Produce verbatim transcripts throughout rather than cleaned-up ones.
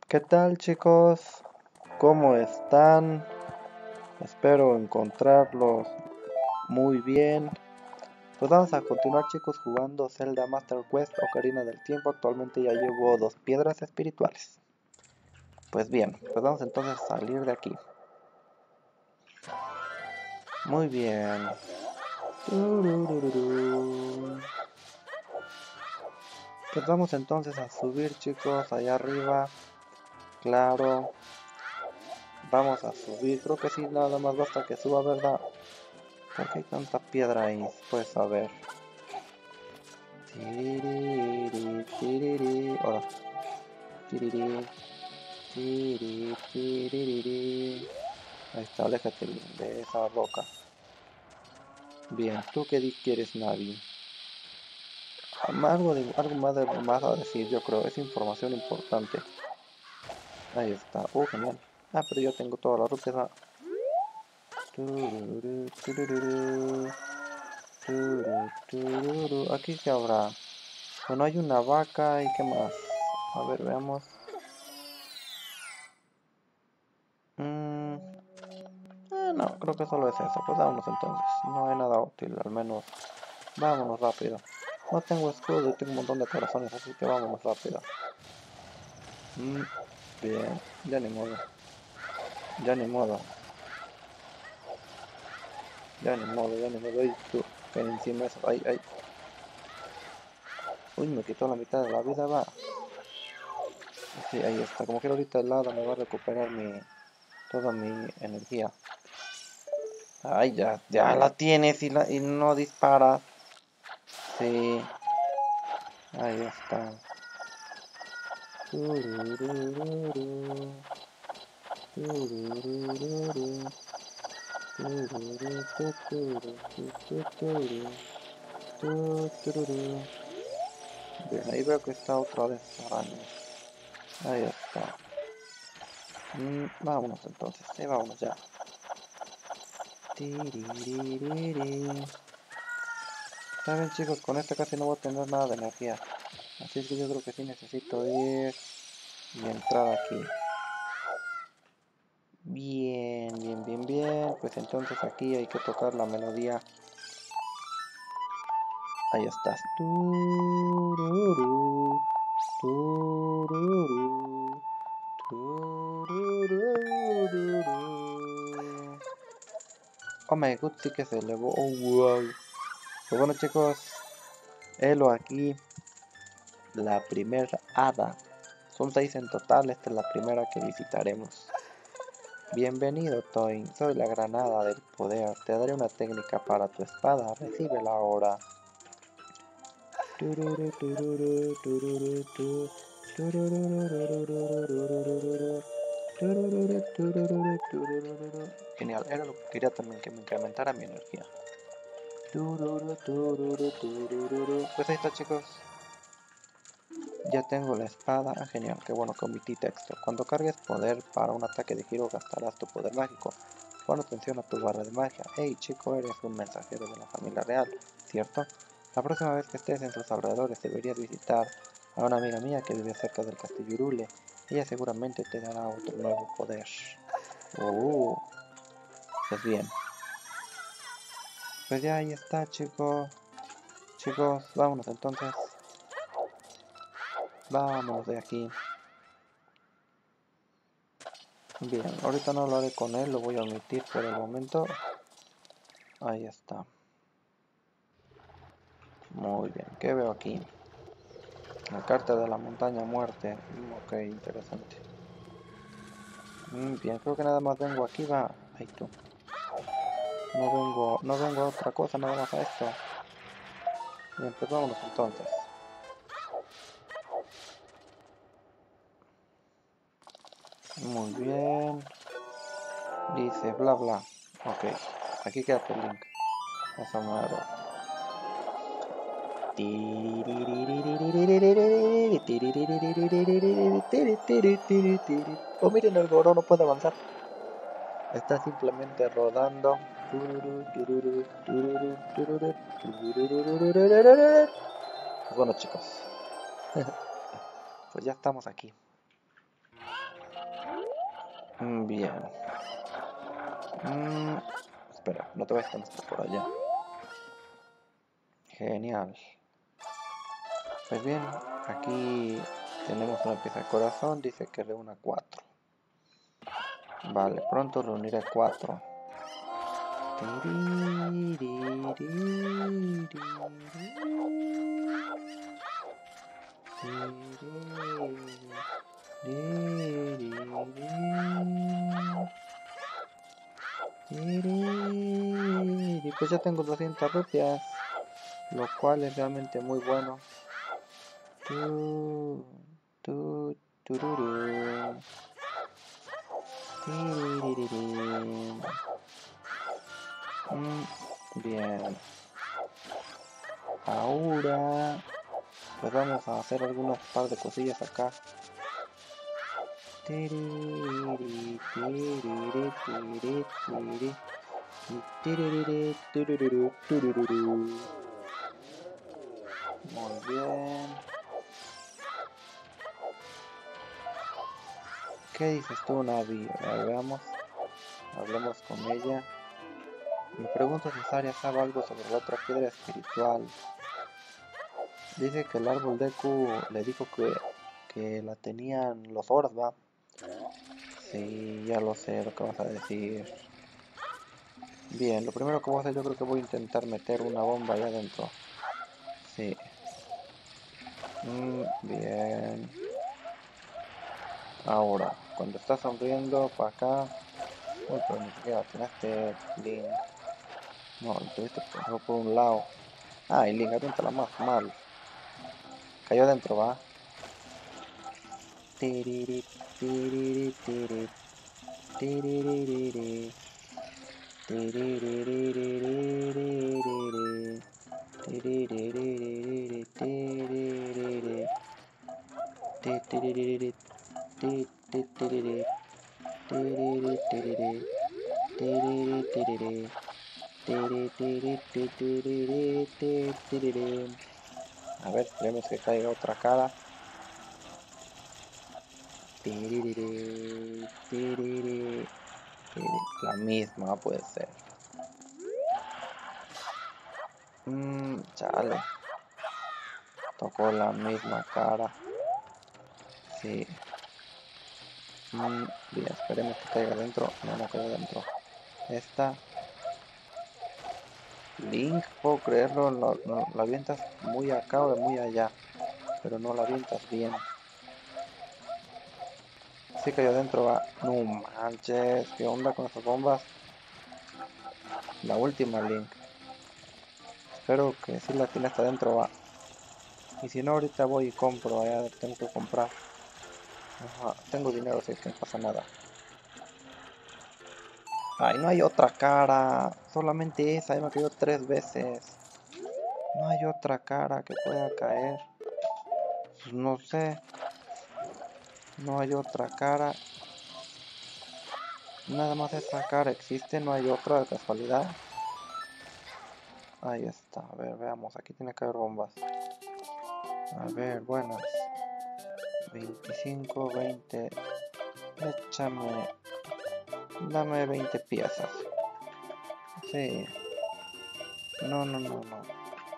¿Qué tal, chicos? ¿Cómo están? Espero encontrarlos muy bien. Pues vamos a continuar, chicos, jugando Zelda Master Quest Ocarina del Tiempo. Actualmente ya llevo dos piedras espirituales. Pues bien, pues vamos entonces a salir de aquí. Muy bien. Tururururu. Pues vamos entonces a subir, chicos, allá arriba. Claro. Vamos a subir. Creo que sí, nada más basta que suba, ¿verdad? ¿Por qué hay tanta piedra ahí? Pues a ver. Tiriri, tiriri. Ahora. Tiriri, tiriri, tiriri. Ahí está, aléjate de esa roca. Bien, ¿tú qué quieres, Navi? Algo, de, algo más, de, más a decir, yo creo. Es información importante. Ahí está. Oh, genial. Ah, pero yo tengo todas las rupias. Ah. Turururu, turururu, tururu, tururu. Aquí que habrá. Bueno, hay una vaca y qué más. A ver, veamos. Mm, eh, no, creo que solo es eso. Pues vámonos entonces. No hay nada útil, al menos. Vámonos rápido. No tengo escudo y tengo un montón de corazones, así que vámonos rápido. Mm, bien, ya ni modo. Ya ni modo. Ya ni modo, ya ni modo. Ay, tú, que encima eso. Ay, ay. Uy, me quitó la mitad de la vida, va. Sí, ahí está. Como que ahorita el lado me va a recuperar mi toda mi energía. Ay, ya, ya la tienes y, la, y no disparas. Sí, ahí está. Tururururu, tururururu, tururururu, turururu. Bien, ahí veo que está otra de esas arañas. Ahí está. Mm, vámonos entonces, sí, vámonos ya. Tiriririri. Saben, chicos, con esta casi no voy a tener nada de energía. Así es que yo creo que sí necesito ir y entrar aquí. Bien, bien, bien, bien. Pues entonces aquí hay que tocar la melodía. Ahí estás. Tururú, tururú, turururururu. Oh my god, sí que se elevó. Oh wow. Pues bueno, chicos, helo aquí. La primera hada. Son seis en total, esta es la primera que visitaremos. Bienvenido, Toin. Soy la granada del poder. Te daré una técnica para tu espada. Recíbela ahora. Tururu, tururu, tururu, tu. Turururururururururururu. Tururu, tururu, turururu. Genial, era lo que quería también, que me incrementara mi energía. Tururu, tururu, turururu. Pues ahí está, chicos. Ya tengo la espada. Ah, genial, qué bueno que omití texto. Cuando cargues poder para un ataque de giro gastarás tu poder mágico. Pon atención a tu barra de magia. Hey chico, eres un mensajero de la familia real, ¿cierto? La próxima vez que estés en tus alrededores deberías visitar a una amiga mía que vive cerca del castillo Hyrule. Ella seguramente te dará otro nuevo poder. Uh, pues bien. Pues ya ahí está, chicos. Chicos, vámonos entonces. Vámonos de aquí. Bien, ahorita no lo haré con él, lo voy a omitir por el momento. Ahí está. Muy bien, ¿qué veo aquí? La carta de la montaña muerte. Mm, ok, interesante. Mm, bien, creo que nada más vengo aquí, va. Ahí tú. No vengo, no vengo a otra cosa, nada más a esto. Bien, pues vámonos entonces. Muy bien. Dice bla bla. Ok, aquí queda el link. Eso mero. Oh, miren, el Goró no puede avanzar. Está simplemente rodando. Pues bueno, chicos. Pues ya estamos aquí. Mm, Bien. Mm, espera, no te vayas tan hasta por allá. Genial. Pues bien, aquí tenemos una pieza de corazón, dice que reúna cuatro. Vale, pronto reuniré cuatro. Y pues ya tengo doscientas rupias, lo cual es realmente muy bueno. Tu, tu, tururú. Tiririrín. Mm, Bien. Ahora pues vamos a hacer algunas par de cosillas acá. Tiriri, tiriri, tiriri, tiriri. Tiriri, tururú, tururú. Muy bien. ¿Qué dices tú, Navi? A ver, veamos. Hablemos con ella. Me pregunto si Saria sabe algo sobre la otra piedra espiritual. Dice que el árbol Deku le dijo que, que la tenían los Horas, ¿va? Sí, ya lo sé lo que vas a decir. Bien, lo primero que voy a hacer, yo creo que voy a intentar meter una bomba allá adentro. Sí. Mm, bien. Ahora, cuando estás sonriendo para acá. Uy, pero ni siquiera atinaste, Link. No, lo tuviste por, por un lado. Ah, y Link, aviéntala más mal. Cayó adentro, va. Tiriri, tiriri, tiriri, tiriri, tiriri, tiriri, tiriri, tiriri, ti, ti, tiriri, tiriri, tiriri, tiriri, tiriri, tiri, tiri, ti, tiriri, ti, tiriri. A ver, esperemos que caiga otra cara. Tiriri, tiriri, tiri. La misma puede ser. Mmm, chale. Tocó la misma cara. Sí. Mm, bien, esperemos que caiga dentro. No, no caiga dentro. Esta. Link, puedo creerlo. Lo, lo- la avientas muy acá o de muy allá. Pero no la avientas bien. Sí cayó adentro, va. No manches. ¿Qué onda con esas bombas? La última, Link. Espero que sí la tiene hasta adentro, va. Y si no, ahorita voy y compro. Allá tengo que comprar. Ajá, tengo dinero, así que no pasa nada. Ay, no hay otra cara. Solamente esa. Ya me cayó tres veces. No hay otra cara que pueda caer. Pues no sé. No hay otra cara. Nada más esa cara existe. No hay otra de casualidad. Ahí está. A ver, veamos. Aquí tiene que haber bombas. A ver, buenas. veinticinco, veinte. Échame. Dame veinte piezas. Sí. No, no, no, no.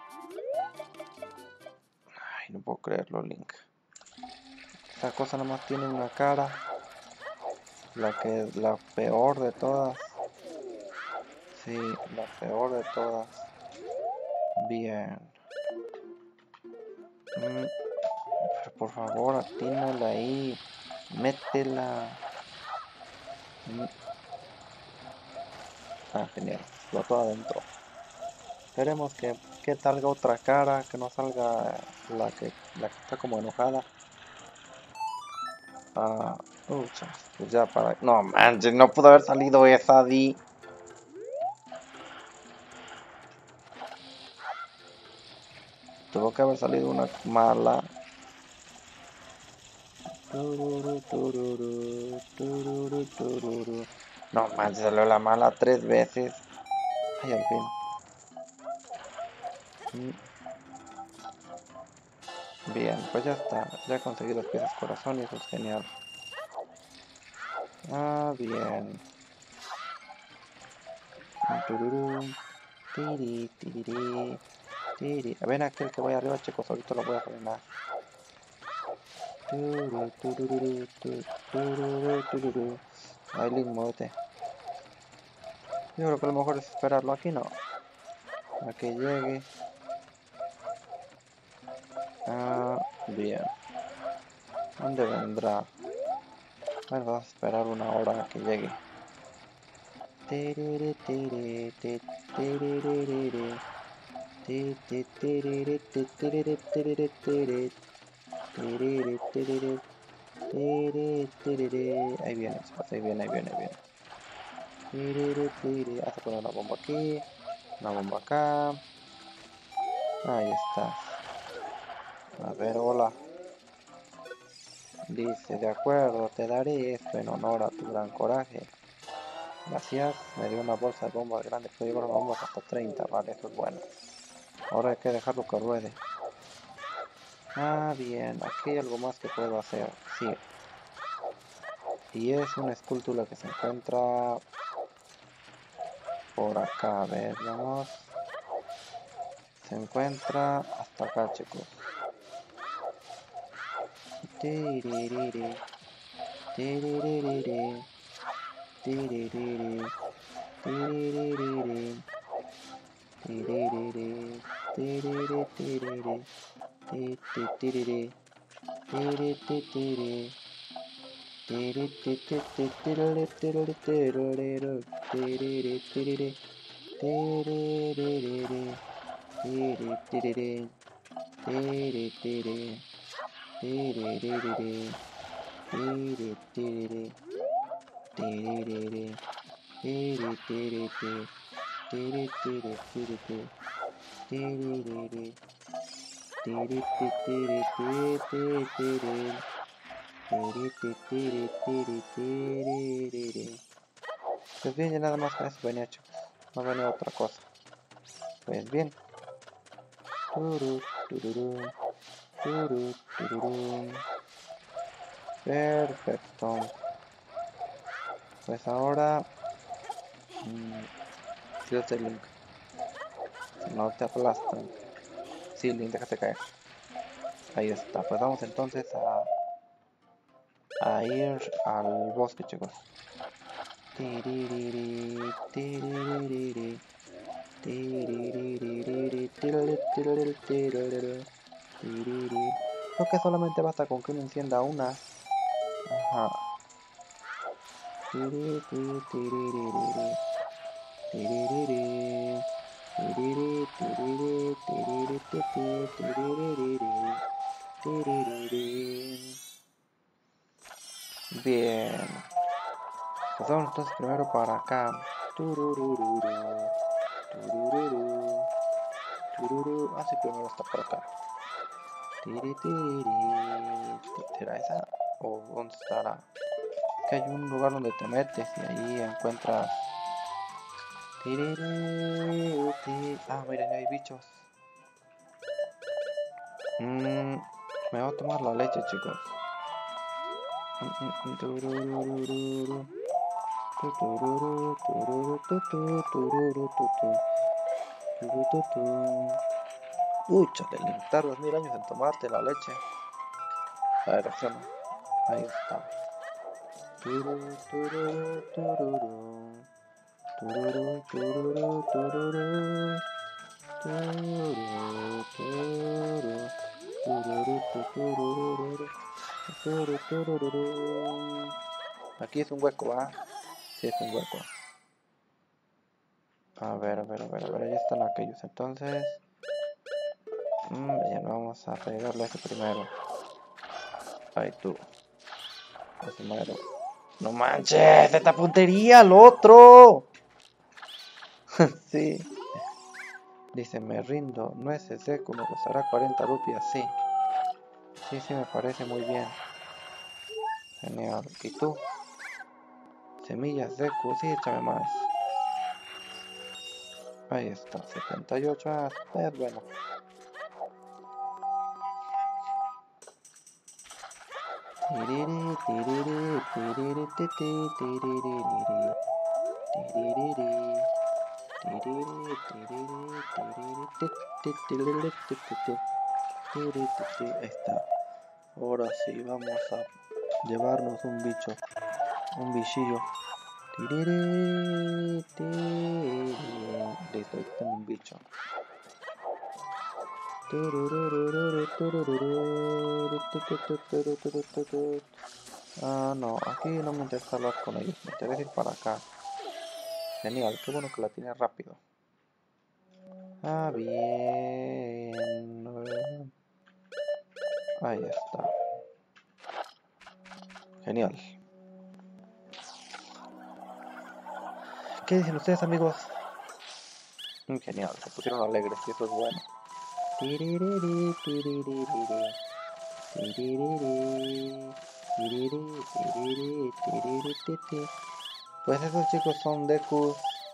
Ay, no puedo creerlo, Link. Esa cosa nada más tiene una cara. La que es la peor de todas. Sí, la peor de todas. Bien. Mm, pero por favor, atínala ahí. Métela. Mm. Ah, genial. Explotó adentro. Esperemos que, que salga otra cara. Que no salga la que, la que está como enojada. Ah, ucha, pues ya para... No manches, no pudo haber salido esa, Di. Tuvo que haber salido una mala. Tururu, tururu, tururu, tururu. No manches, salió la mala tres veces. Ay, al fin. Mm, Bien, pues ya está. Ya conseguí las piezas corazón y eso es genial. Ah, bien. Tururú. Tiri, tiriri, tiri. Ven aquí el que voy arriba, chicos. Ahorita lo voy a frenar. Turu, tururú, tu, tururú, tururú. Ay, Link, muévete. Yo creo que lo mejor es esperarlo aquí, ¿no? A que llegue. Ah, bien. ¿Dónde vendrá? Bueno, vamos a esperar una hora a que llegue. Tiriri, tiri, ti, tiririri, ti, ti, tiriri, ti, tiriri, tiriri, tiri, tiriri, tiriri, tiri, tiriri. Ahí viene, chicos, ahí viene, ahí viene, ahí viene. Tiriri, tiri. Hasta poner una bomba aquí, una bomba acá. Ahí estás. A ver, hola. Dice, de acuerdo, te daré esto en honor a tu gran coraje. Gracias, me dio una bolsa de bombas grande, puedo llevar bombas hasta treinta, vale, eso es bueno. Ahora hay que dejarlo que ruede. Ah, bien, aquí hay algo más que puedo hacer, sí. Y es una escultura que se encuentra por acá, a ver, vamos. Se encuentra hasta acá, chicos. Tiririri, tiririri, tiririri, tiririri, tiririri, tiriri, tiriri, ti, ti, tiriri, tiri, ti, tiri, tiri, ti, ti, ti, tiriri, tiriri, tiriri, tiriri, tiriri, tiririri, tiri, tiriri, tiri, tiri, tiririri, tiri, tiriri, tiririri, tiri, tiri, ti, tiri, tiri, tiri, ti, tiririri, tiri, ti, tiri, ti, ti, tiri, tiri, ti, tiri, tiri, tiririri. Pues bien, ya nada más con eso venía, chicos. No venía otra cosa. Pues bien. Turu, tururú, turu, tururú. Perfecto. Pues ahora... Mmm, tírate, Link. Si no te aplastan. Sí, Link, déjate caer. Ahí está. Pues vamos entonces a... A ir al bosque, chicos. Tiririri, tiririri, tiririri, tiriri, tiriri, tiriri, tiriri. Creo que solamente basta con que uno encienda una. Ajá. Tiriri, tiriri, tiriri, tiriri, tiriri, tiriri, titi, tiririri, tiririri. Bien. Pues vamos entonces primero para acá. Tururururu, turururu, tururu. Ah, sí, primero está por acá. Tiri, tiriri. ¿Será esa? ¿O dónde estará? Que hay un lugar donde te metes y ahí encuentras... Tiriri, ti. Ah, miren, hay bichos. Mm, me voy a tomar la leche, chicos. Mm, mm, mm, tururururu. Turururu, tururu, tutu, tururu, tutu, tururu, tutu. Uy, chale, le tardas mil años en tomarte la leche. A ver, acciona. Ahí está. Tururu, tururu, tururu. Tururu, tururu, tururu. Tururu, tururu. Tururu, tururu. Tururu, tururu. Aquí es un hueco, ¿ah? Sí, es un hueco. A ver, a ver, a ver, a ver, ahí están aquellos. Entonces, mmm, bien, vamos a pegarle a ese primero. Ahí tú. Ese primero. No manches, esta puntería, al otro. Sí. Dice, me rindo. Nueces Deku, me costará cuarenta rupias, sí. Sí, sí, me parece muy bien. Genial. ¿Y tú? Semillas Deku, sí, échame más. Ahí está, setenta y ocho. Ah, es bueno. Ahí está. Ahora sí, vamos a llevarnos un bicho, un bichillo. Listo, ahí tengo un bicho. Ah, no, aquí no me interesa hablar con ellos, me interesa ir para acá. Genial, qué bueno que la tiene rápido. Ah, bien. Ahí está. Genial. ¿Qué dicen ustedes, amigos? Genial, se pusieron alegres y eso es bueno. Pues esos chicos son Deku.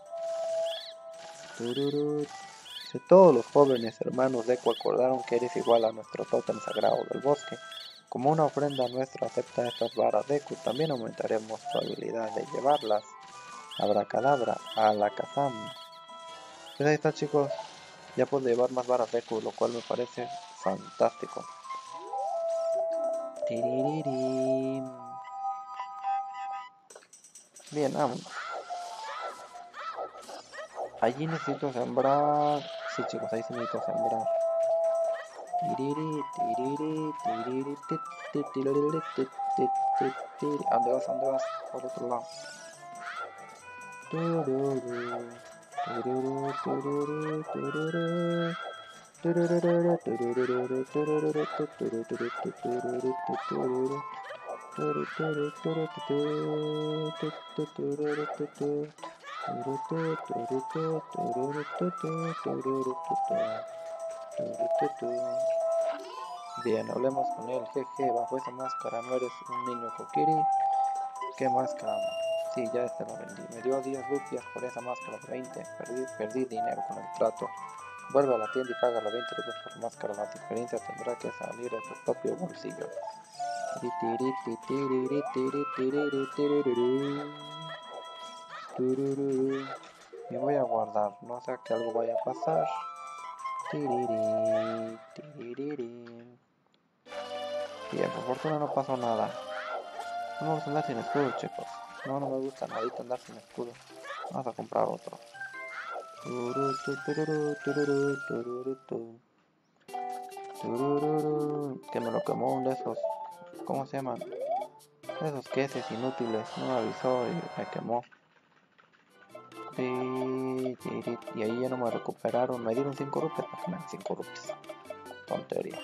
Si todos los jóvenes hermanos Deku acordaron que eres igual a nuestro tótem sagrado del bosque, como una ofrenda nuestra acepta estas varas Deku, también aumentaremos tu habilidad de llevarlas. Abracadabra, Alakazam. Pues ahí está, chicos. Ya puedo llevar más varas Deku, lo cual me parece fantástico. Bien, vamos. Allí necesito sembrar. Sí, chicos, ahí sí necesito sembrar. ¿A dónde vas? ¿A dónde vas? Por otro lado. Bien, hablemos con él. Jeje, bajo esa máscara no eres un niño Kokiri. ¿Qué máscara? Sí, ya este lo vendí. Me dio diez rupias por esa máscara de veinte. Perdí, perdí dinero con el trato. Vuelve a la tienda y paga los veinte rupias por máscara. La diferencia tendrá que salir de tu propio bolsillo. Me voy a guardar, no sea que algo vaya a pasar. Bien, por fortuna no pasó nada. No me gusta andar sin escudo, chicos. No, no me gusta nadita andar sin escudo. Vamos a comprar otro. Que me lo quemó uno de esos. ¿Cómo se llaman? De esos queses inútiles. No me avisó y me quemó. Y ahí ya no me recuperaron. Me dieron cinco rupias. ¿Para que me den cinco rupias? Tontería.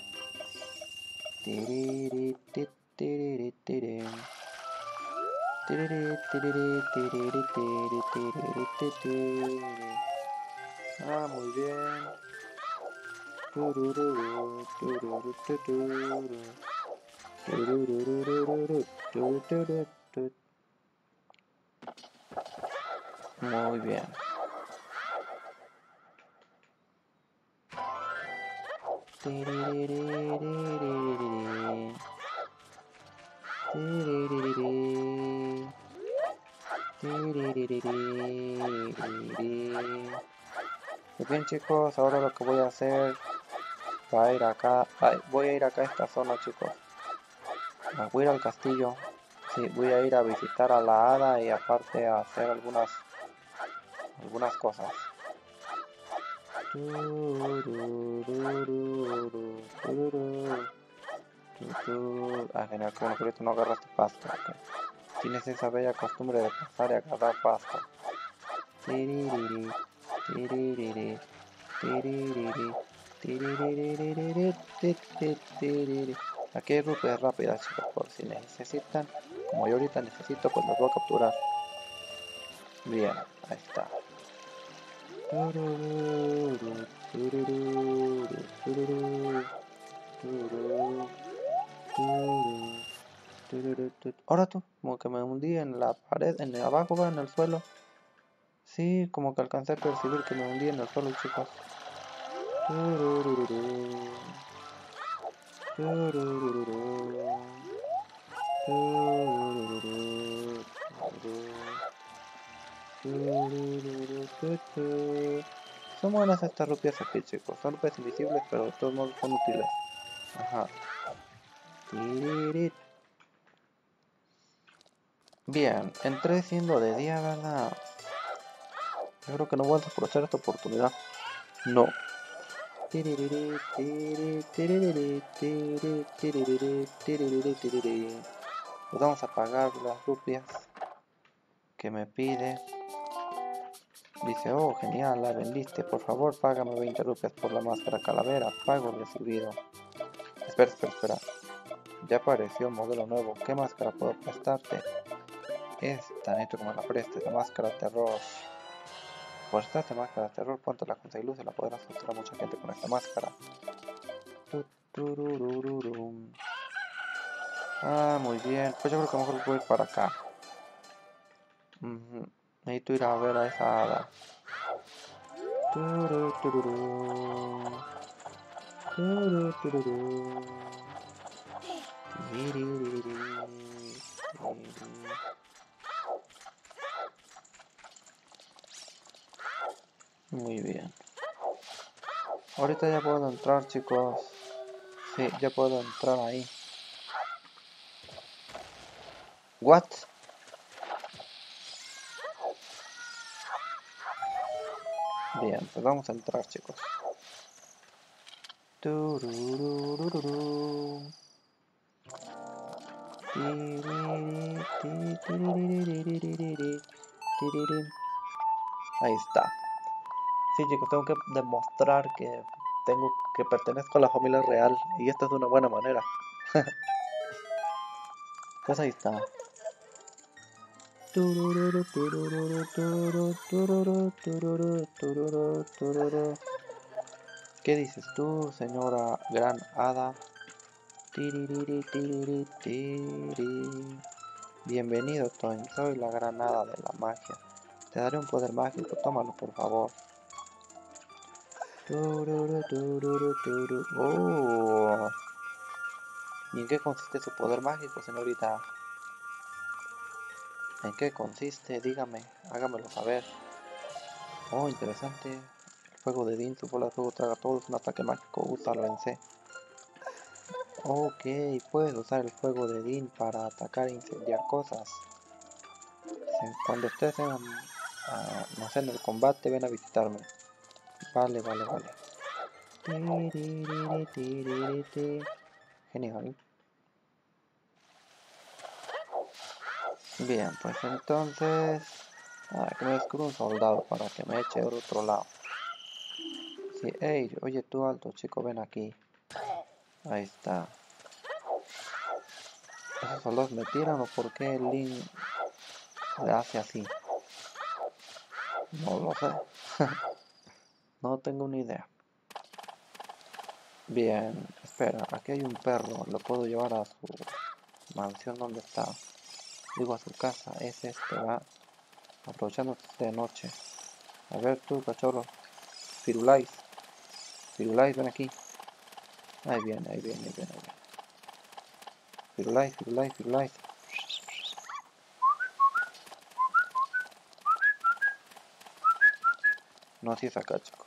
Ah, muy bien. Muy bien. Pues bien, chicos, ahora lo que voy a hacer va a ir acá, voy a ir acá a esta zona, chicos. Voy a ir al castillo. Sí, voy a ir a visitar a la hada y aparte a hacer algunas algunas cosas. Ah, genial, como que ahorita no agarraste pasto. Okay. Tienes esa bella costumbre de pasar y agarrar pasto. Aquí hay rupias rápidas, chicos, por si necesitan. Como yo ahorita necesito, pues los voy a capturar. Bien, ahí está. Ahora tú, como que me hundí en la pared, en el abajo, va, en el suelo. Sí, como que alcancé a percibir que me hundí en el suelo, chicos. Son buenas estas rupias aquí, chicos. Son rupias invisibles, pero de todos modos son útiles. Ajá. Tiririt. Bien, entré siendo de día, ¿verdad? Yo creo que no voy a aprovechar esta oportunidad. No. Pues vamos a pagar las rupias que me pide. Dice, oh, genial, la vendiste. Por favor, págame veinte rupias por la máscara calavera. Pago recibido. Espera, espera, espera. Ya apareció un modelo nuevo. ¿Qué máscara puedo prestarte? Esta, necesito que me la prestes. La máscara terror. Por esta máscara de terror, ponte la con seis luces, la podrás asustar a mucha gente con esta máscara. Ah, muy bien. Pues yo creo que mejor voy a ir para acá. Uh-huh. Necesito ir a ver a esa hada. Turu, tururu. Turu, tururu. Tiririri. Muy bien. Ahorita ya puedo entrar, chicos. Sí, ya puedo entrar ahí. What? Bien, pues vamos a entrar, chicos. Turururururu. Ahí está. Sí, chicos, tengo que demostrar que tengo que pertenezco a la familia real y esta es de una buena manera. Pues ahí está. ¿Qué dices tú, señora gran hada? Bienvenido, Tony. Soy la gran hada de la magia. Te daré un poder mágico. Tómalo, por favor. Oh. ¿Y en qué consiste su poder mágico, señorita? ¿En qué consiste? Dígame, hágamelo saber. Oh, interesante. El fuego de Din, su bola de fuego traga todo, es un ataque mágico, úsalo en C. Ok, puedes usar el fuego de Din para atacar e incendiar cosas. Cuando estés en, uh, no sé, en el combate, ven a visitarme. Vale, vale, vale. Genial. Bien, pues entonces... Ah, que me descubra un soldado para que me eche del otro lado. Sí, hey, oye tú alto chico, ven aquí. Ahí está. ¿Esos soldados me tiran o por qué el Link le hace así? No lo sé. No tengo ni idea. Bien, espera, aquí hay un perro. Lo puedo llevar a su mansión donde está. Digo a su casa, es este, va. Aprovechando de noche. A ver tú, cachorro. Firulais. Firulais, ven aquí. Ahí viene, ahí viene, ahí viene, ahí viene. Firulais, Firulais, Firulais. No, así es acá, chicos.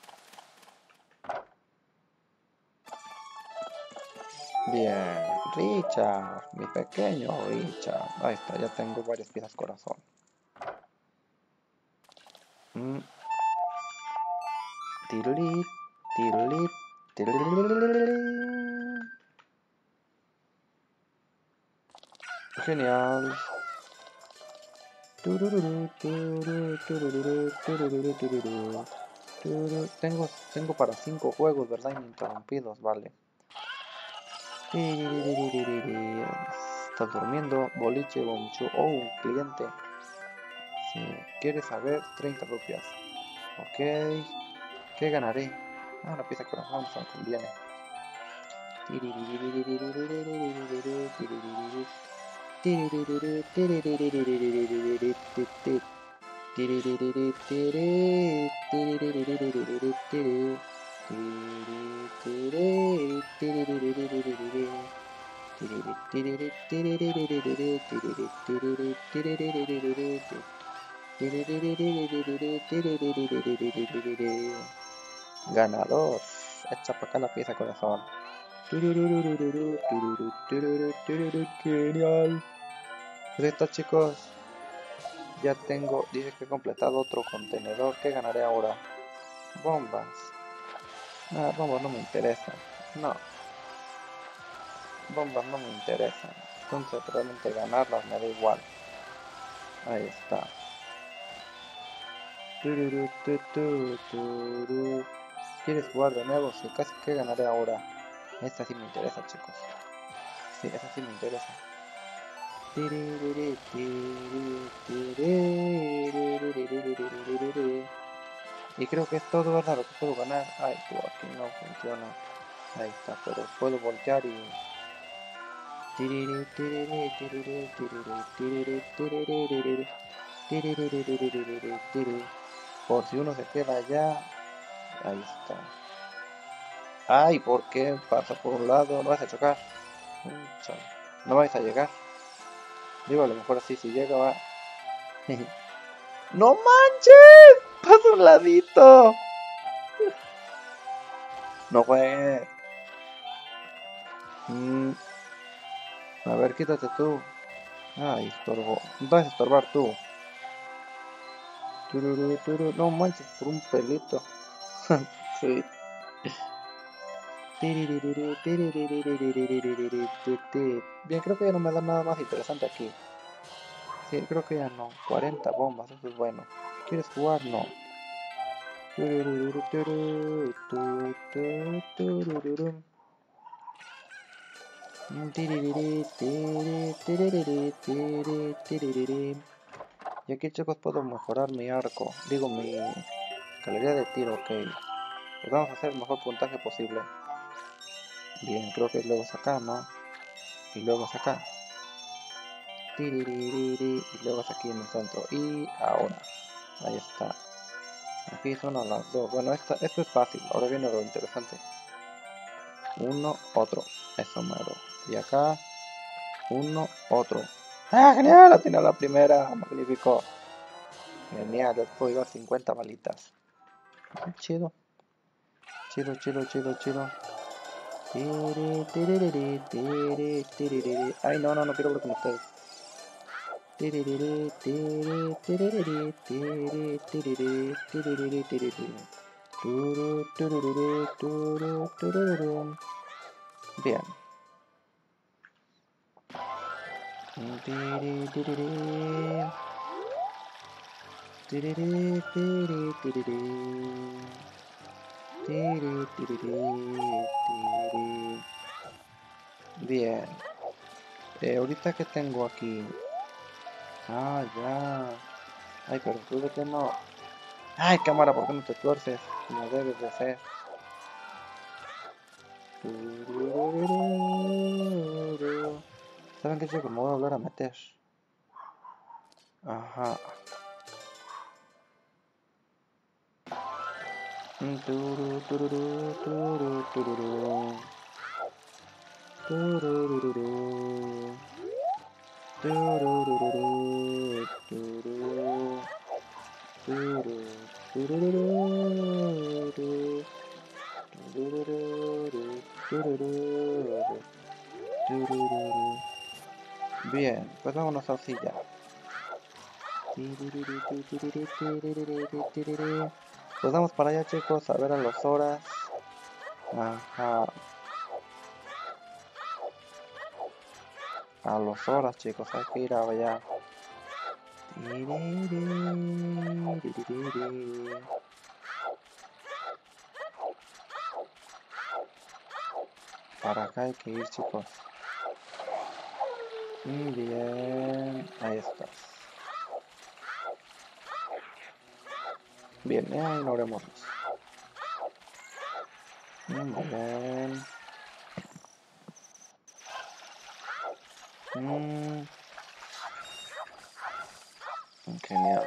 Bien, Richard, mi pequeño Richard. Ahí está, ya tengo varias piezas corazón. Mm. Tirulit, tirulit, tirulit. Genial. Tengo, tengo para cinco juegos, ¿verdad? Ininterrumpidos, vale. Estás durmiendo, boliche, bonchu. Oh, un cliente. Si quieres saber, treinta rupias. Ok. ¿Qué ganaré? Ah, una pieza de corazón, eso me conviene. Ganador. Echa para acá la pieza, corazón. Genial. Pues está, chicos. Ya tengo, dice que he completado otro contenedor. ¿Qué ganaré ahora? Bombas. Ah, bombas no me interesan. No. Bombas no me interesan. Entonces realmente ganarlas me da igual. Ahí está. ¿Quieres jugar de nuevo? Sí, casi que ganaré ahora. Esta sí me interesa, chicos. Sí, esa sí me interesa. Y creo que es todo, ¿verdad? Lo que puedo ganar. Ay, tú, aquí no funciona. Ahí está, pero puedo voltear y... Por si uno se queda allá. Ahí está. Ay, ¿por qué pasa por un lado? No vas a chocar. No vais a llegar. Digo, a lo mejor así, si llega va... ¡No manches! ¡Pasa un ladito! No fue... Mm. A ver, quítate tú. Ay, estorbo. No vas a estorbar tú. Tururu, tururu. No manches, por un pelito. Sí. Bien, creo que ya no me da nada más interesante aquí. Sí, creo que ya no. cuarenta bombas, eso es bueno. ¿Quieres jugar? No. Y aquí, chicos, puedo mejorar mi arco. Digo, mi galería de tiro, ok. Pues vamos a hacer el mejor puntaje posible. Bien, creo que luego es acá, ¿no? Y luego es acá. Y luego es aquí en el centro. Y ahora. Ahí está. Aquí son a las dos. Bueno, esta, esto es fácil. Ahora viene lo interesante. Uno, otro. Eso mero. Y acá. Uno, otro. ¡Ah, genial! La tiene la primera. Magnífico. Genial. Ya puedo llevar cincuenta balitas. Chido. Chido, chido, chido, chido. Ay, no, no, no quiero hablar con ustedes. Bien. Bien. Eh, ahorita que tengo aquí. Ah, ya. Ay, pero tú de que no. Ay, cámara, ¿por qué no te tuerces? Como debes de ser. ¿Saben qué, chicos? Me voy a volver a meter. Ajá. Turu, tururu, turu, tururu. Turururu. Turururu. Turu. Turu. Turururu. Turururu. Turururu. Turururu. Bien, pues vámonos así ya. Pues vamos para allá, chicos, a ver a las horas. Ajá. A las horas, chicos, hay que ir allá. Para acá hay que ir, chicos. Bien, ahí estás. Bien, ahí no haremos. Bien. Mm. Genial.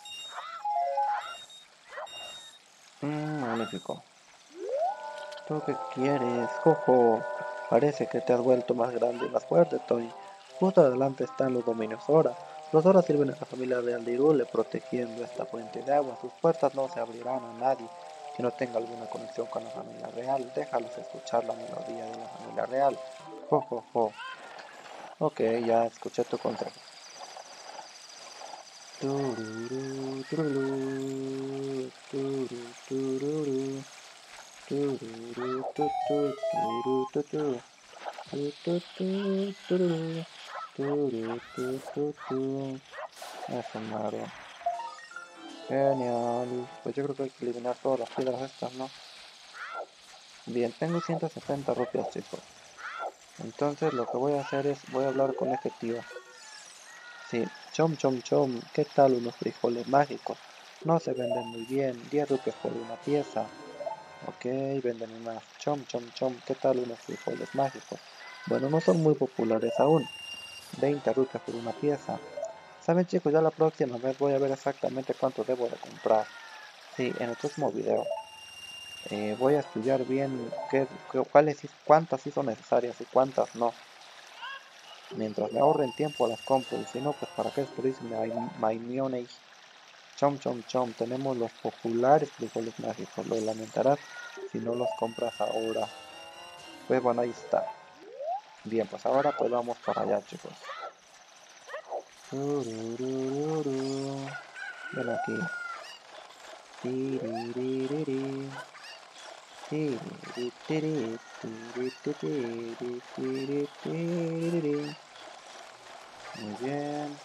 Mm, magnífico. ¿Tú qué quieres, Jojo? Parece que te has vuelto más grande y más fuerte, Tony. Justo adelante están los dominios ahora. Los Zora sirven a la familia real de Hyrule protegiendo esta fuente de agua. Sus puertas no se abrirán a nadie que no tenga alguna conexión con la familia real. Déjalos escuchar la melodía de la familia real. Jo, jo, jo. Ok, ya escuché tu consejo. Tururú, tururú, tururú, tururú, tururú, tu, tu, tururú, tu, tu, tu, tu, tu, tururú, tururú, tu, tu, tu. Eso, Mario. Genial. Pues yo creo que hay que eliminar todas las piedras estas, ¿no? Bien, tengo ciento setenta rupias, chicos. Entonces lo que voy a hacer es, voy a hablar con este tío. Sí, chom chom chom, ¿qué tal unos frijoles mágicos? No se venden muy bien, diez rupias por una pieza. Ok, véndeme más. Chom chom chom, ¿qué tal unos frijoles mágicos? Bueno, no son muy populares aún. veinte rupias por una pieza. Saben, chicos, ya la próxima vez voy a ver exactamente cuánto debo de comprar. Sí, en el próximo video. Eh, voy a estudiar bien qué, qué- cuáles, sí- cuántas sí son necesarias y cuántas no. Mientras me ahorren tiempo las compro y si no, pues para qué desperdicio my, my money. Chom chom chom, tenemos los populares frijoles mágicos, lo lamentarás si no los compras ahora. Pues bueno, ahí está. Bien, pues ahora pues vamos para allá, chicos. Tururururu. Ven aquí. Tiriririri. Tiriritiri, tiritiri, tiritiri. Muy bien.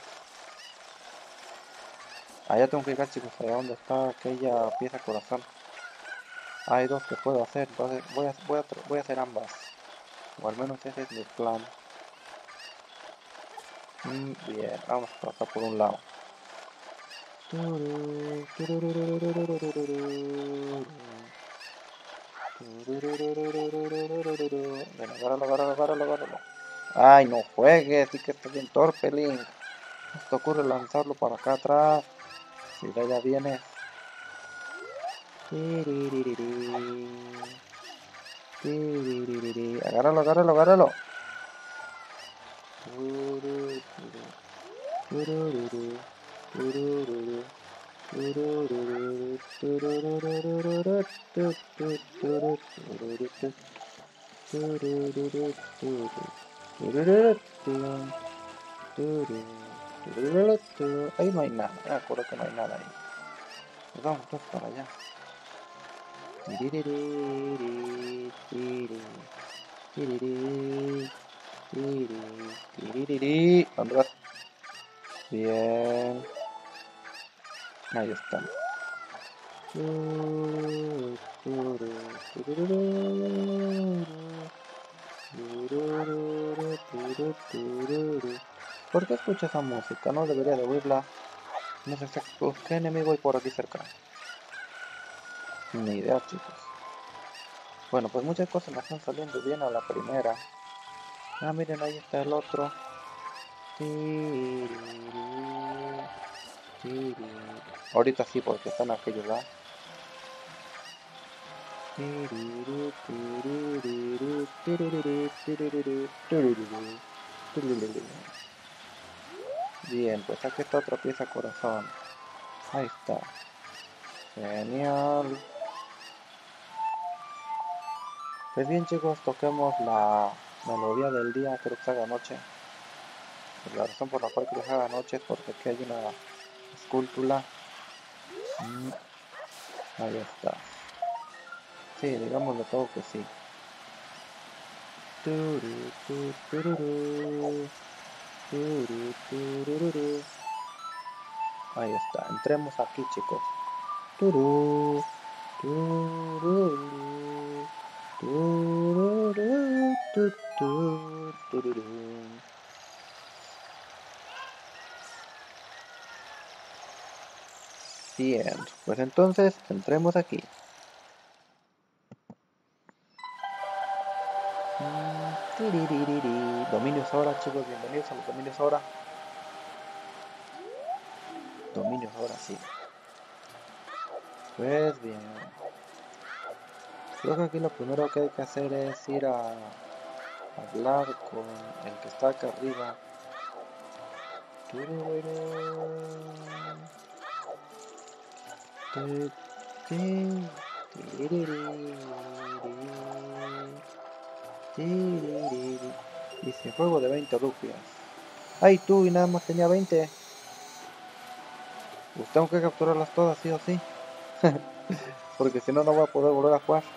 Allá tengo que llegar, chicos, allá donde está aquella pieza corazón. Hay dos que puedo hacer, entonces voy a, voy a, voy a hacer ambas. O al menos ese es mi plan. Mm, bien, vamos a pasar por un lado. Ven, agárralo, agárralo, agárralo, agárralo. Ay, no juegues, sí que estás bien torpe, Link. ¿Cómo te ocurre lanzarlo para acá atrás? Si de allá vienes. Agárralo, agárralo, agárralo. Ahí no hay nada, me acuerdo que no hay nada ahí. Pues vamos entonces para allá. ¿Dónde vas? Bien. Ahí está. ¿Por qué escucho esa música? No debería de oírla. No sé qué enemigo hay por aquí cerca. Ni idea, chicos. Bueno, pues muchas cosas me están saliendo bien a la primera. Ah, miren, ahí está el otro. Ahorita sí, porque están aquellos, ¿verdad? Bien, pues aquí está otra pieza corazón. Ahí está. Genial. Pues bien, chicos, toquemos la melodía del día, creo que se haga noche. Pues la razón por la cual creo que se haga noche es porque aquí hay una escultura. Mm, ahí está. Sí, digámosle todo que sí. Turu, tu, tururú, turu, tururú. Ahí está, entremos aquí, chicos. Turú, tururú, tururú, tu, tu, tururú. Bien, pues entonces entremos aquí. Dominios ahora, chicos, bienvenidos a los dominios ahora. Dominios ahora, sí. Pues bien. Creo que aquí lo primero que hay que hacer es ir a hablar con el que está acá arriba. Dice juego de veinte rupias. Ay, tú, y nada más tenía veinte. Pues tengo que capturarlas todas, sí o sí. Porque si no, no voy a poder volver a jugar.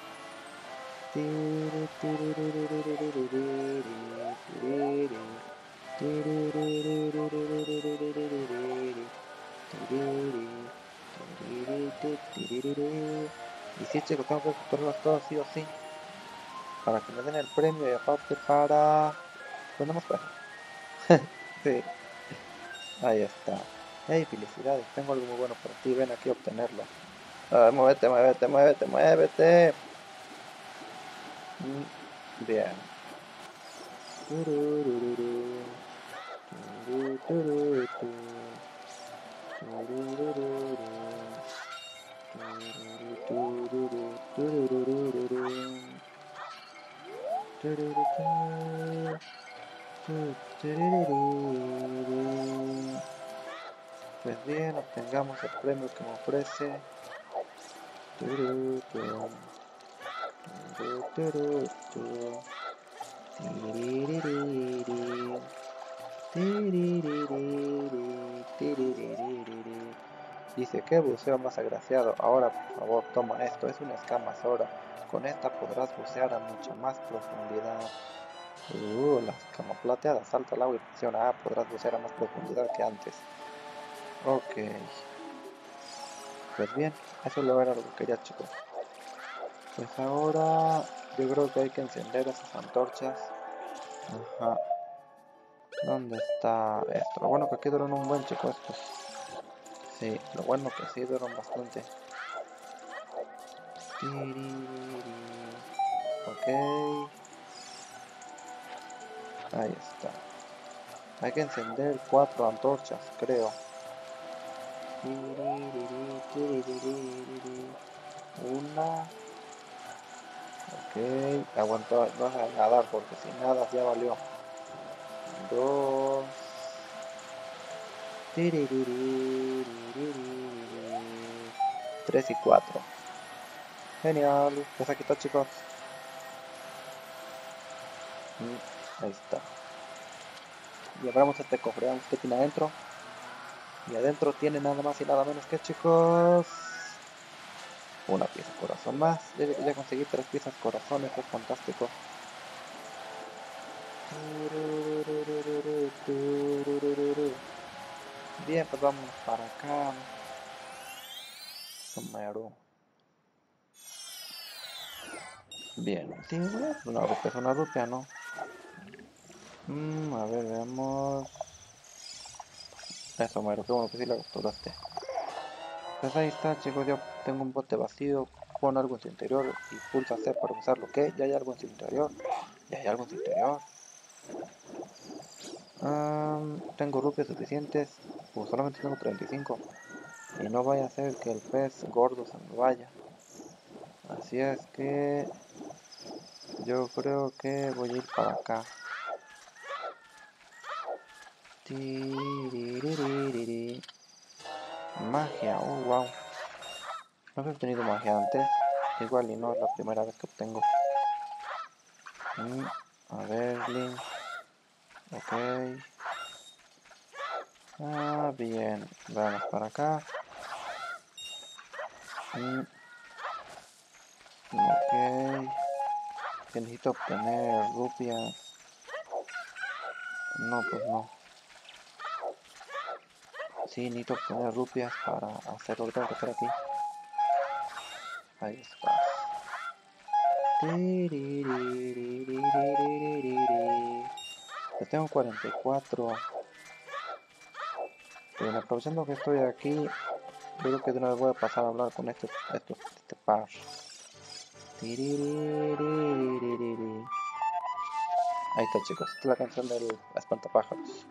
Y sí, chicos, tengo que capturarlas todas, sí o sí. Para que me den el premio y aparte para... Pues nada más para... Sí, ahí está. Hey, felicidades, tengo algo muy bueno para ti, ven aquí a obtenerlo. Ah, muévete, muévete, muévete, muévete. Mm, bien. Pues bien, obtengamos el premio que me ofrece. Dice, qué buceo más agraciado. Ahora, por favor, toma esto. Es una escama ahora. Con esta podrás bucear a mucha más profundidad. Uh, la escama plateada salta al agua y presiona. Ah, podrás bucear a más profundidad que antes. Ok. Pues bien, eso lo era lo que quería, chicos. Pues ahora yo creo que hay que encender esas antorchas. Ajá. ¿Dónde está esto? Lo bueno que aquí duran un buen, chicos, estos. Sí, lo bueno que sí duran bastante. Ok. Ahí está. Hay que encender cuatro antorchas, creo. Una. Ok. Aguanta, vas a nadar porque si nadas ya valió. Dos. Tres y cuatro. Genial. Pues aquí está, chicos. Mm, ahí está. Y abramos este cofre. Veamos qué tiene adentro. Y adentro tiene nada más y nada menos que, chicos, una pieza corazón más. Ya, ya conseguí tres piezas corazón. Esto es fantástico. Bien, pues vamos para acá. Somero. Bien. Una rupia es una rupia, ¿no? Mm, a ver, veamos. Eso, Somero, qué bueno que sí la capturaste. Pues ahí está, chicos. Ya tengo un bote vacío. Pon algo en su interior y pulsa C para usarlo. ¿Qué? Ya hay algo en su interior. Ya hay algo en su interior. Um, tengo rupias suficientes, pues solamente tengo treinta y cinco. Y no vaya a ser que el pez gordo se me vaya. Así es que yo creo que voy a ir para acá. Magia, oh wow. No he tenido magia antes. Igual y no es la primera vez que obtengo. Mm, a ver, Link. Ok. Ah, bien. Vamos para acá. Mm, ok. Que necesito obtener rupias. No, pues no. Sí, necesito obtener rupias para hacer lo que tengo que hacer aquí. Ahí está. Ya tengo cuarenta y cuatro. Bien, aprovechando que estoy aquí, yo creo que de una vez voy a pasar a hablar con este, este, este par. Ahí está, chicos. Esta es la canción del espantapájaros.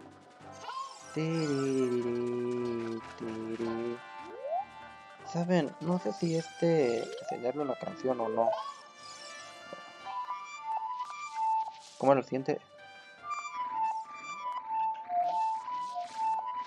Saben, no sé si este enseñarle una canción o no. ¿Cómo era el siguiente?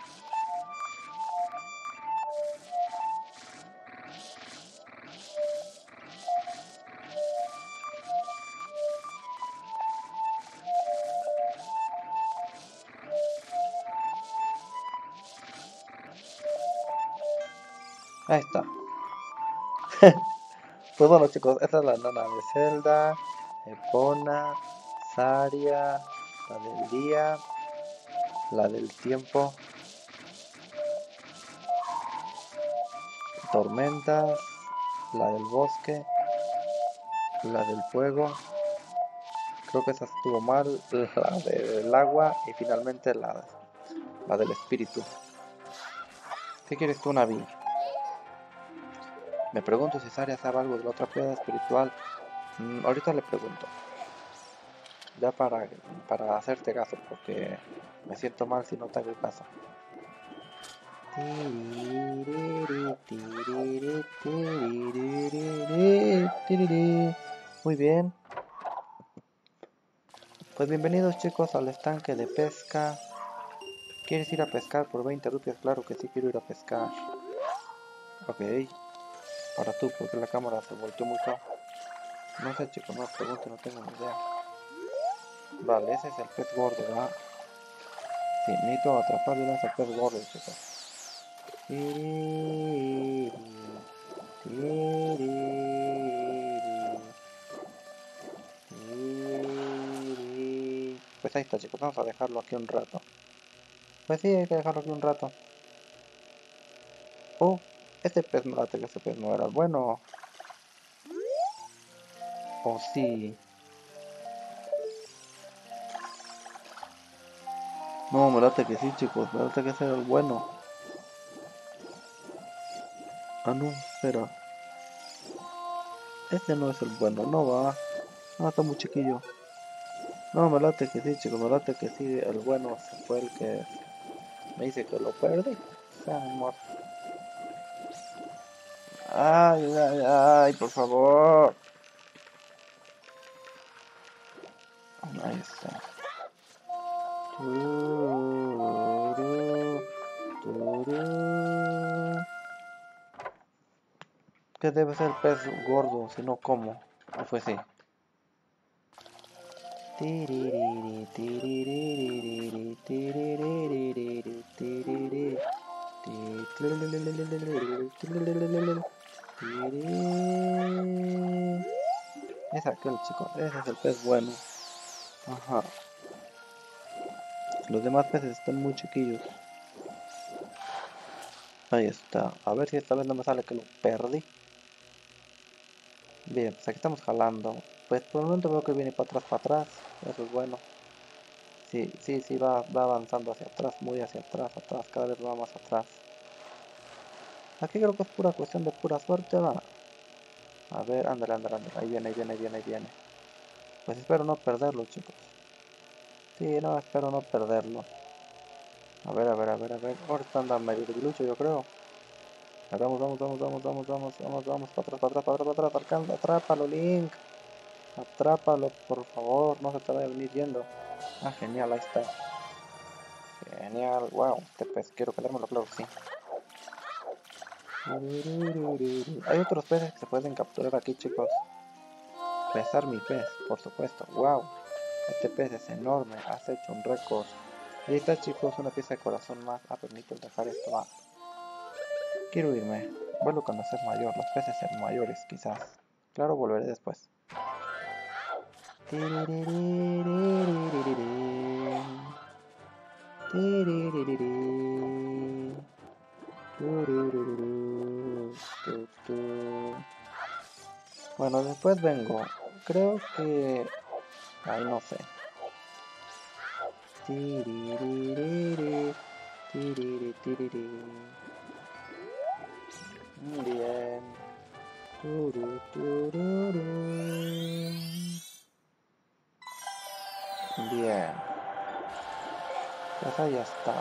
Ahí está. Pues bueno chicos, esta es la nana de Zelda, Epona, Saria, la del día, la del tiempo, tormentas, la del bosque, la del fuego, creo que esa estuvo mal, la del agua y finalmente la, la del espíritu. ¿Qué quieres tú, Navi? Me pregunto si Saria sabe algo de la otra piedra espiritual. Mm, ahorita le pregunto. Ya para, para hacerte caso, porque me siento mal si no te hago caso. Muy bien. Pues bienvenidos chicos al estanque de pesca. ¿Quieres ir a pescar por veinte rupias? Claro que sí, quiero ir a pescar. Ok. Ahora tú, porque la cámara se volteó muy feo. No sé chicos, no pregunto, no tengo ni idea. Vale, ese es el pez gordo, ¿verdad? Sí, necesito atrapar de una vez al pez gordo, chicos. Pues ahí está chicos, vamos a dejarlo aquí un rato. Pues sí, hay que dejarlo aquí un rato. Oh, este pez no late que ese pez no era bueno. Oh sí. No, me late que sí chicos, me late que ese era el bueno. Ah no, espera. Este no es el bueno, no va. No, está muy chiquillo. No, me late que sí chicos, me late que sí, el bueno fue el que me dice que lo perdí. O sea, amor. Ay, ay, ay, por favor. Ahí está. Tururú, tururú. ¿Qué debe ser el pez gordo? Si no, ¿cómo? ¿O fue así? Tiririri, tiririri, tiririri, tiririri, tiririri. Es aquel chico, ese es el pez bueno. Ajá. Los demás peces están muy chiquillos. Ahí está. A ver si esta vez no me sale que lo perdí. Bien, pues aquí estamos jalando. Pues por el momento veo que viene para atrás, para atrás. Eso es bueno. Sí, sí, sí, va, va avanzando hacia atrás, muy hacia atrás, atrás, cada vez va más atrás. Aquí creo que es pura cuestión de pura suerte, va. A ver, ándale, ándale, ándale. Ahí viene, ahí viene, ahí viene, ahí viene. Pues espero no perderlo, chicos. Sí, no, espero no perderlo. A ver, a ver, a ver, a ver. Ahorita anda medio debilucho, yo creo. Vamos, vamos, vamos, vamos, vamos, vamos, vamos, vamos, para atrás, para atrás, para atrás, para atrás, alcanza, atrápalo, Link. Atrápalo, por favor, no se te vaya a venir yendo. Ah, genial, ahí está. Genial, wow, este pez, quiero quedármelo, claro que sí. Hay otros peces que se pueden capturar aquí, chicos. Pesar mi pez, por supuesto. Wow, este pez es enorme, has hecho un récord. Ahí está, chicos, una pieza de corazón más. Ah, permito dejar esto, va. Quiero irme. Vuelvo cuando seas mayor, los peces serán mayores, quizás. Claro, volveré después. Bueno, después vengo. Creo que... Ay, no sé. Bien. Bien. Pues ahí está.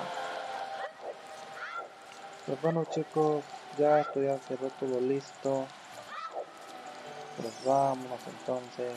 Pues bueno chicos, ya esto ya quedó todo listo. Pues vámonos entonces.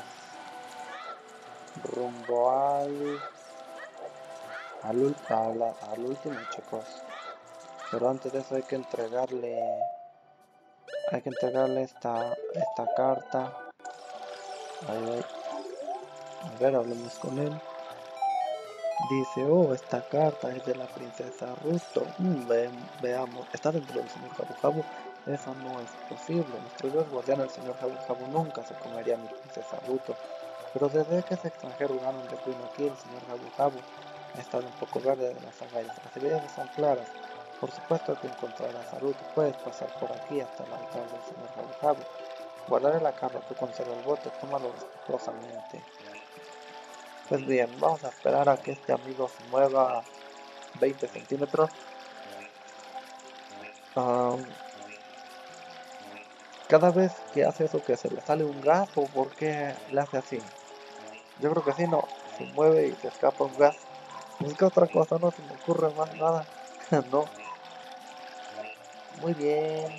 Rumbo al... Al, ul- a la- al último chicos. Pero antes de eso hay que entregarle... Hay que entregarle esta, esta carta. Ahí, ahí. A ver, hablemos con él. Dice, oh, esta carta es de la princesa Ruto. Mm, ve- veamos, está dentro del señor Jabu Jabu. Eso no es posible. Nuestro dios guardián, el señor Jabu Jabu, nunca se comería a mi princesa Ruto. Pero desde que ese extranjero Ganon vino aquí, el señor Jabu Jabu ha estado un poco verde de las agallas. Las evidencias son claras. Por supuesto que encontrarás a Ruto. Puedes pasar por aquí hasta el altar del señor Jabu Jabu. Guardaré la carta, tú conserva el bote, tómalo respetuosamente. Pues bien, vamos a esperar a que este amigo se mueva veinte centímetros. Um, cada vez que hace eso, que se le sale un gas, o por qué le hace así. Yo creo que sí, no, se mueve y se escapa un gas. Busca otra cosa, no se me ocurre más nada. No. Muy bien.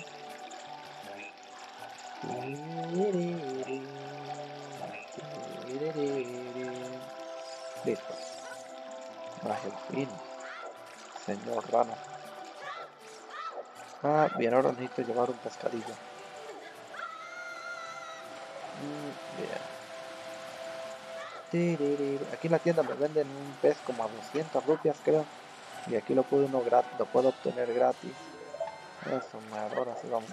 Listo. Baje el fin. Señor rana. Ah, bien, ahora necesito llevar un pescadillo. Bien. Aquí en la tienda me venden un pez como a doscientas rupias, creo. Y aquí lo puedo, uno gratis, lo puedo obtener gratis. Eso, me adora, así vamos.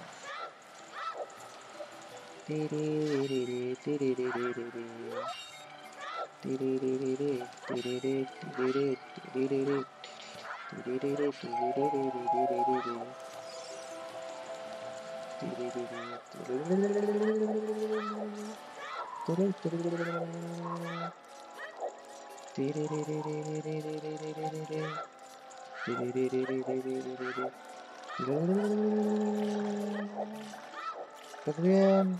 Pues bien.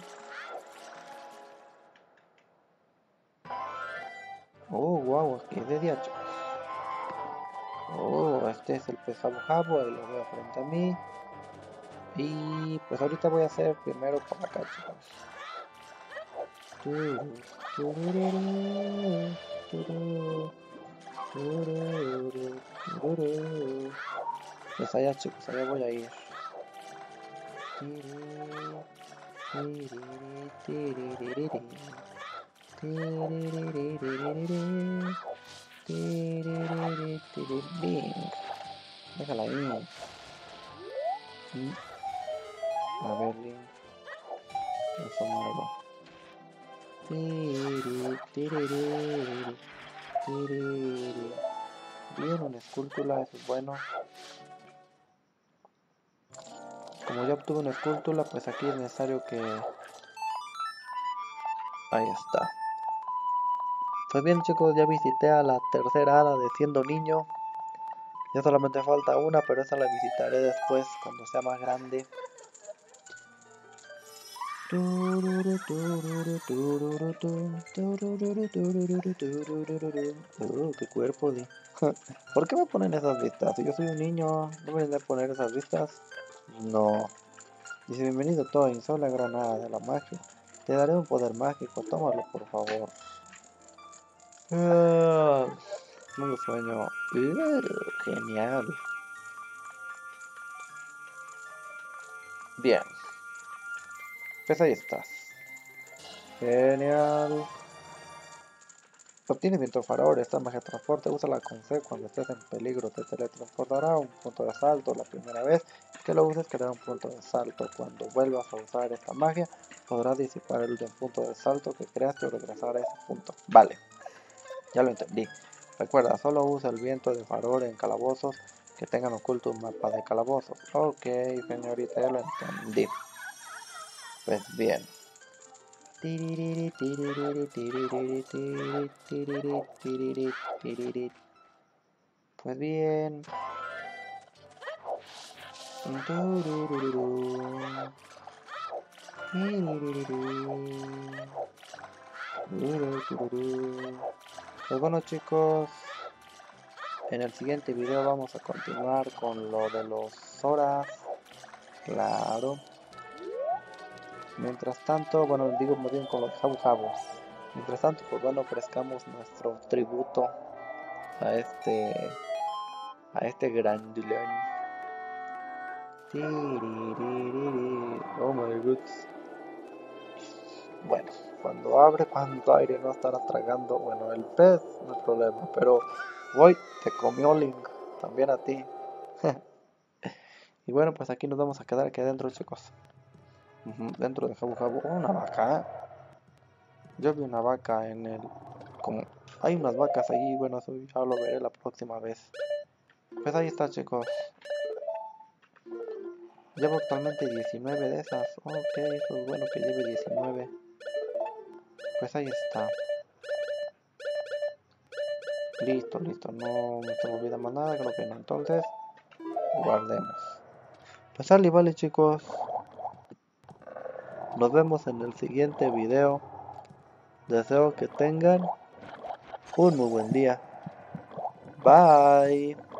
Oh, wow, aquí es de día. Oh, este es el pez Jabu Jabu, ahí lo veo frente a mí. Y pues ahorita voy a hacer primero por acá, chicos. Pues allá, chicos, allá voy a ir. Déjala ahí. A ver, Link. Eso muero. Bien, una escultura, eso es bueno. Como ya obtuve una escultura, pues aquí es necesario que... Ahí está. Pues bien, chicos, ya visité a la tercera hada de siendo niño. Ya solamente falta una, pero esa la visitaré después, cuando sea más grande. Oh, qué cuerpo de... ¿Por qué me ponen esas vistas? Si yo soy un niño, ¿no me deben poner esas vistas? No. Dice, bienvenido Toin, soy la granada de la magia. Te daré un poder mágico, tómalo por favor. Ah, un sueño. Uh, genial. Bien. Pues ahí estás. Genial. Obtienes viento farol, esta magia de transporte, úsala con C cuando estés en peligro, te teletransportará a un punto de salto la primera vez que lo uses creará un punto de salto. Cuando vuelvas a usar esta magia, podrás disipar el último punto de salto que creaste o regresar a ese punto. Vale, ya lo entendí. Recuerda, solo usa el viento de farol en calabozos que tengan oculto un mapa de calabozos. Ok, señorita, ya lo entendí. Pues bien. Pues bien. Pues bueno, chicos, en el siguiente video vamos a continuar con lo de los Zoras. Claro. Mientras tanto, bueno, digo más bien con los Jabu Jabu. Mientras tanto, pues bueno, ofrezcamos nuestro tributo a este a este grandulón. Oh my god. Bueno, cuando abre, cuánto aire no estará tragando. Bueno, el pez no es problema, pero voy, te comió Link, también a ti. Y bueno, pues aquí nos vamos a quedar aquí adentro, chicos. Ujú, dentro de Jabu Jabu. Oh, una vaca. Yo vi una vaca en el... Como... Hay unas vacas ahí, bueno, eso ya lo veré la próxima vez. Pues ahí está, chicos. Llevo actualmente diecinueve de esas. Ok, eso es bueno que lleve diecinueve. Pues ahí está. Listo, listo. No me se me olvida más nada, creo que no. Entonces, guardemos. Pues sale, vale, chicos. Nos vemos en el siguiente video. Deseo que tengan un muy buen día. Bye.